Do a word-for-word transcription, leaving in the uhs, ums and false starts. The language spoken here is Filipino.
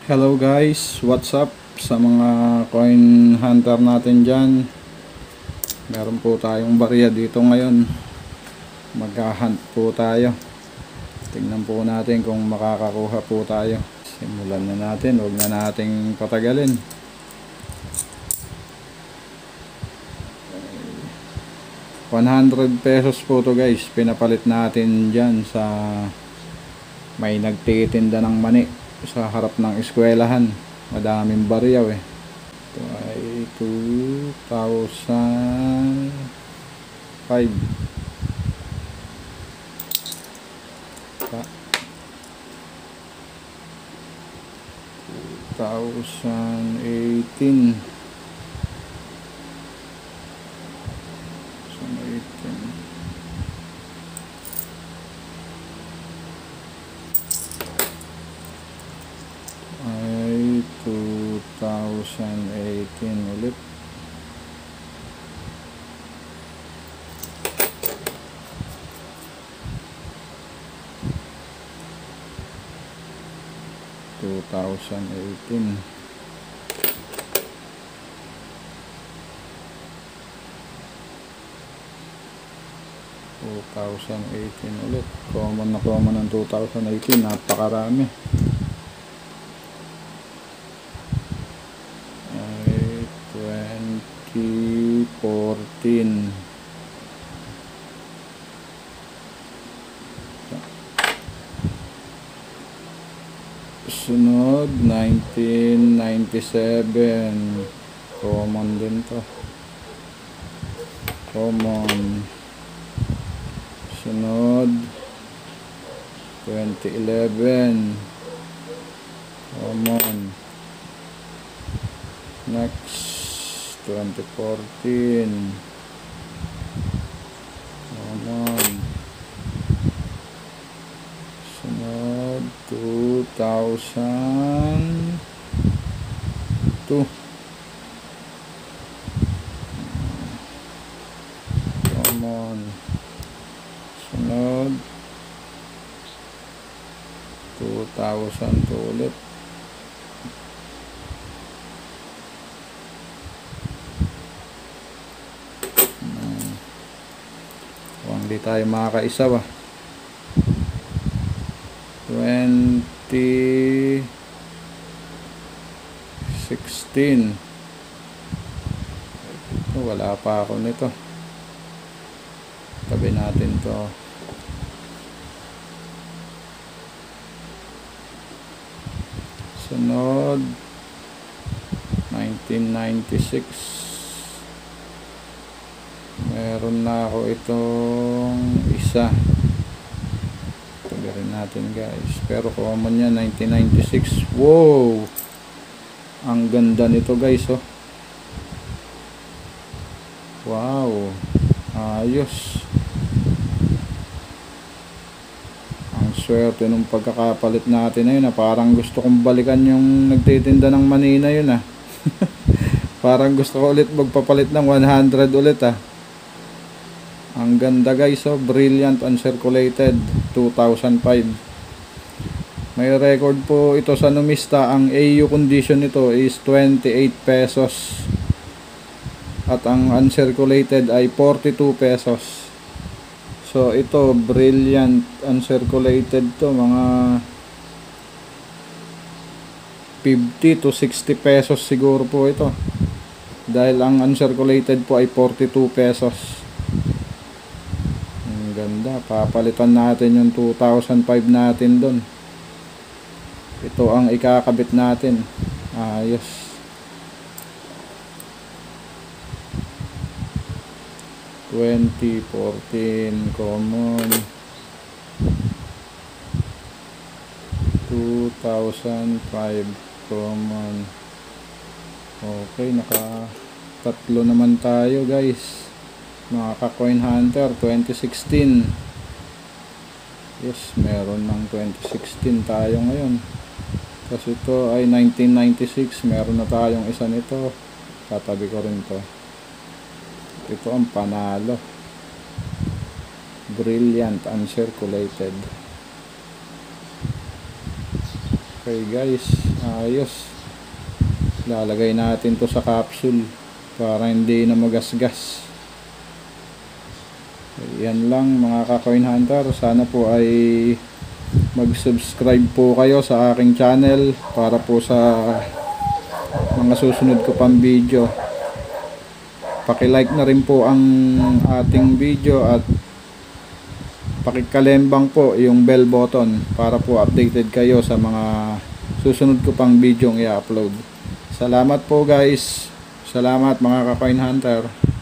Hello guys, what's up sa mga coin hunter natin dyan. Meron po tayong barya dito ngayon. Mag-hunt po tayo. Tingnan po natin kung makakakuha po tayo. Simulan na natin, huwag na nating patagalin. one hundred pesos po to guys, pinapalit natin dyan sa may nagtitinda ng mani sa harap ng eskwelahan. Madaming baryaw eh. Ito ay two thousand five. twenty eighteen. Ay two thousand eighteen ulit. two thousand eighteen. two thousand eighteen ulit. Common na common ng two thousand eighteen, napakarami. Ay twenty fourteen. Sunod nineteen ninety-seven. Common din to. Common. Sunod twenty eleven. Common. Next twenty fourteen. Common. Sunod two thousand two. Common. Sunod two thousand two ulit. Hmm. Hindi tayo makakaisa ba? twenty sixteen. Ito, wala pa ako nito. Tabi natin to. Sunod nineteen ninety-six. Meron na ako itong isa. Tabi rin natin guys. Pero common yan, nineteen ninety-six. Wow! Ang ganda nito guys oh. Wow! Ayos. Ang swerte nung pagkakapalit natin na yun ah. Parang gusto kong balikan yung nagtitinda ng mani na yun ah. Parang gusto ko ulit magpapalit ng one hundred ulit ah. Ang ganda guys oh. Brilliant uncirculated two thousand five. May record po ito sa Numista. Ang A U condition nito is twenty-eight pesos. At ang uncirculated ay forty-two pesos. So ito brilliant uncirculated to, mga fifty to sixty pesos siguro po ito. Dahil ang uncirculated po ay forty-two pesos. Ang ganda. Papalitan natin yung two thousand five natin doon. Ito ang ikakabit natin. Ayos. twenty fourteen common. two thousand five common. Okay, naka tatlo naman tayo guys. Mga ka-coin hunter twenty sixteen. Yes, meron ng twenty sixteen tayo ngayon. Kasi ito ay nineteen ninety-six. Meron na tayong isa nito. Tatabi ko rin to. Ito ang panalo. Brilliant uncirculated. Okay guys, ayos. Lalagay natin to sa capsule para hindi na magasgas. Yan lang mga ka-coin hunter, sana po ay mag-subscribe po kayo sa aking channel para po sa mga susunod ko pang video. Paki-like na rin po ang ating video at pakikalembang po yung bell button para po updated kayo sa mga susunod ko pang video i-upload. Salamat po guys. Salamat mga ka-coin hunter.